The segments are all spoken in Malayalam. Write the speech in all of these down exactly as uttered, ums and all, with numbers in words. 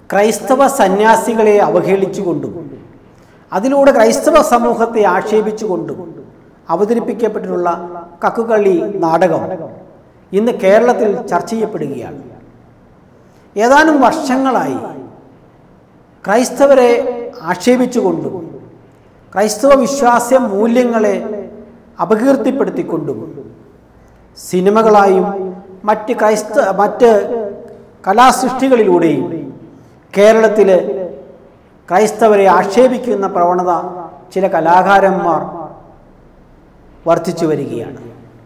ക്രൈസ്തവ സന്യാസികളെ അവഹേളിച്ചുകൊണ്ടും അതിലൂടെ ക്രൈസ്തവ സമൂഹത്തെ ആക്ഷേപിച്ചുകൊണ്ടും അവതരിപ്പിക്കപ്പെട്ടിട്ടുള്ള കക്കുകളി നാടകം ഇന്ന് കേരളത്തിൽ ചർച്ച ചെയ്യപ്പെടുകയാണ്. ഏതാനും വർഷങ്ങളായി ക്രൈസ്തവരെ ആക്ഷേപിച്ചുകൊണ്ടും ക്രൈസ്തവ വിശ്വാസ മൂല്യങ്ങളെ അപകീർത്തിപ്പെടുത്തിക്കൊണ്ടും സിനിമകളായും മറ്റ് ക്രൈസ്ത മറ്റ് കലാസൃഷ്ടികളിലൂടെയും കേരളത്തിൽ ക്രൈസ്തവരെ ആക്ഷേപിക്കുന്ന പ്രവണത ചില കലാകാരന്മാർ വർദ്ധിച്ചു വരികയാണ്.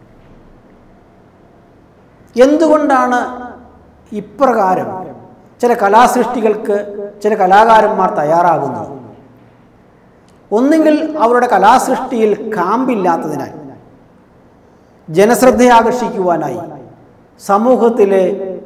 എന്തുകൊണ്ടാണ് ഇപ്രകാരം ചില കലാസൃഷ്ടികൾക്ക് ചില കലാകാരന്മാർ തയ്യാറാകുന്നത്? ഒന്നുകിൽ അവരുടെ കലാസൃഷ്ടിയിൽ കാമ്പില്ലാത്തതിനാൽ, ജനശ്രദ്ധ ആകർഷിക്കുവാനായി, സമൂഹത്തിലെ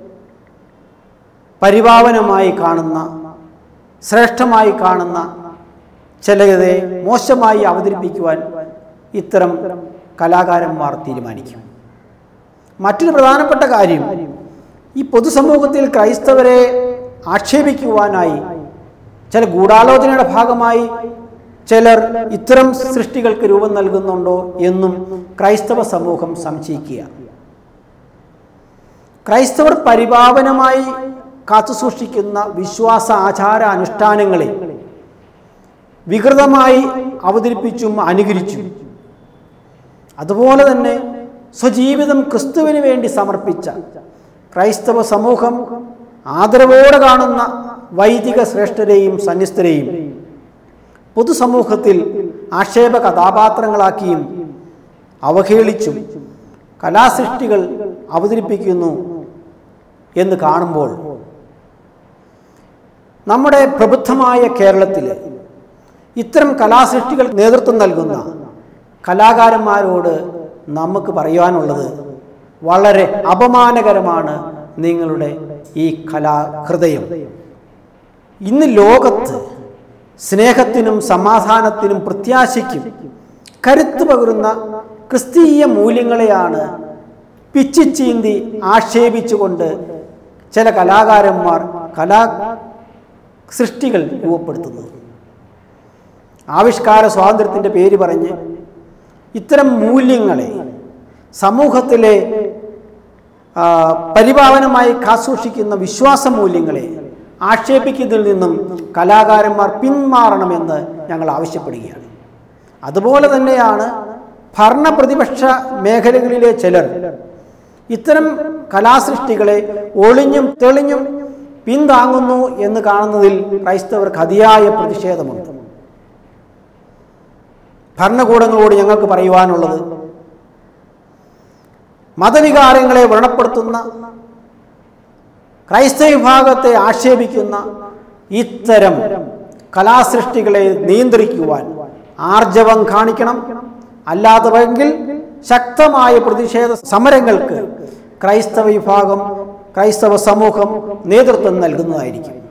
പരിപാവനമായി കാണുന്ന ശ്രേഷ്ഠമായി കാണുന്ന ചിലരെ മോശമായി അവതരിപ്പിക്കുവാൻ ഇത്തരം കലാകാരന്മാർ തീരുമാനിക്കും. മറ്റൊരു പ്രധാനപ്പെട്ട കാര്യം, ഈ പൊതുസമൂഹത്തിൽ ക്രൈസ്തവരെ ആക്ഷേപിക്കുവാനായി ചില ഗൂഢാലോചനയുടെ ഭാഗമായി ചിലർ ഇത്തരം സൃഷ്ടികൾക്ക് രൂപം നൽകുന്നുണ്ടോ എന്നും ക്രൈസ്തവ സമൂഹം സംശയിക്കുക. ക്രൈസ്തവർ പരിപാവനമായി കാത്തുസൂക്ഷിക്കുന്ന വിശ്വാസ ആചാര അനുഷ്ഠാനങ്ങളെ വികൃതമായി അവതരിപ്പിച്ചും അനുകരിച്ചും, അതുപോലെ തന്നെ സ്വജീവിതം ക്രിസ്തുവിന് വേണ്ടി സമർപ്പിച്ച ക്രൈസ്തവ സമൂഹം ആദരവോടെ കാണുന്ന വൈദിക ശ്രേഷ്ഠരെയും സന്യസ്തരെയും പൊതുസമൂഹത്തിൽ ആക്ഷേപ കഥാപാത്രങ്ങളാക്കിയും അവഹേളിച്ചും കലാസൃഷ്ടികൾ അവതരിപ്പിക്കുന്നു എന്ന് കാണുമ്പോൾ നമ്മുടെ പ്രബുദ്ധമായ കേരളത്തിൽ ഇത്തരം കലാസൃഷ്ടികൾ നേതൃത്വം നൽകുന്ന കലാകാരന്മാരോട് നമുക്ക് പറയാനുള്ളത്, വളരെ അപമാനകരമാണ് നിങ്ങളുടെ ഈ കലാഹൃദയം. ഇന്ന് ലോകത്ത് സ്നേഹത്തിനും സമാധാനത്തിനും പ്രത്യാശയ്ക്കും കരുത്ത് പകരുന്ന ക്രിസ്തീയ മൂല്യങ്ങളെയാണ് പിച്ചിച്ചീന്തി ആക്ഷേപിച്ചുകൊണ്ട് ചില കലാകാരന്മാർ കലാ സൃഷ്ടികൾ രൂപപ്പെടുത്തുന്നത്. ആവിഷ്കാര സ്വാതന്ത്ര്യത്തിൻ്റെ പേര് പറഞ്ഞ് ഇത്തരം മൂല്യങ്ങളെ, സമൂഹത്തിലെ പരിപാവനമായി കാസൂക്ഷിക്കുന്ന വിശ്വാസ മൂല്യങ്ങളെ ആക്ഷേപിക്കുന്നതിൽ നിന്നും കലാകാരന്മാർ പിന്മാറണമെന്ന് ഞങ്ങൾ ആവശ്യപ്പെടുകയാണ്. അതുപോലെ തന്നെയാണ് ഭരണപ്രതിപക്ഷ മേഖലകളിലെ ചിലർ ഇത്തരം കലാസൃഷ്ടികളെ ഒളിഞ്ഞും തെളിഞ്ഞും പിന്താങ്ങുന്നു എന്ന് കാണുന്നതിൽ ക്രൈസ്തവർക്ക് അതിയായ പ്രതിഷേധമുണ്ട്. ഭരണകൂടങ്ങളോട് ഞങ്ങൾക്ക് പറയുവാനുള്ളത്, മതവികാരങ്ങളെ വ്രണപ്പെടുത്തുന്ന, ക്രൈസ്തവ വിഭാഗത്തെ ആക്ഷേപിക്കുന്ന ഇത്തരം കലാസൃഷ്ടികളെ നിയന്ത്രിക്കുവാൻ ആർജവം കാണിക്കണം. അല്ലാത്തവെങ്കിൽ ശക്തമായ പ്രതിഷേധ സമരങ്ങൾക്ക് ക്രൈസ്തവ വിഭാഗം, ക്രൈസ്തവ സമൂഹം നേതൃത്വം നൽകുന്നതായിരിക്കും.